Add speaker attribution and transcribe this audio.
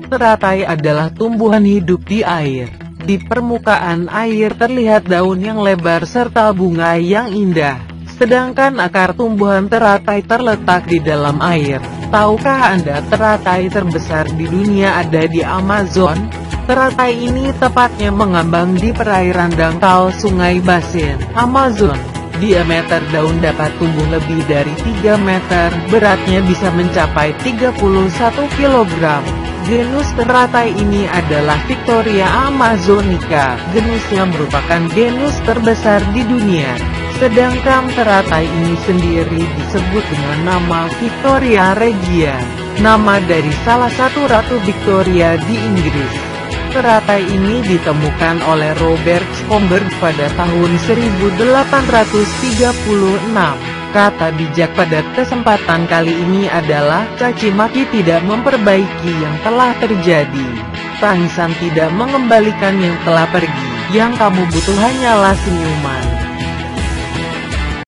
Speaker 1: Teratai adalah tumbuhan hidup di air. Di permukaan air terlihat daun yang lebar serta bunga yang indah. Sedangkan akar tumbuhan teratai terletak di dalam air. Tahukah Anda teratai terbesar di dunia ada di Amazon? Teratai ini tepatnya mengambang di perairan dangkal Sungai Basin, Amazon. Diameter daun dapat tumbuh lebih dari 3 meter, beratnya bisa mencapai 31 kg. Genus teratai ini adalah Victoria amazonica, genus yang merupakan genus terbesar di dunia. Sedangkan teratai ini sendiri disebut dengan nama Victoria regia, nama dari salah satu Ratu Victoria di Inggris. Teratai ini ditemukan oleh Robert Schomburgk pada tahun 1836. Kata bijak pada kesempatan kali ini adalah, caci maki tidak memperbaiki yang telah terjadi. Tangisan tidak mengembalikan yang telah pergi. Yang kamu butuh hanyalah senyuman.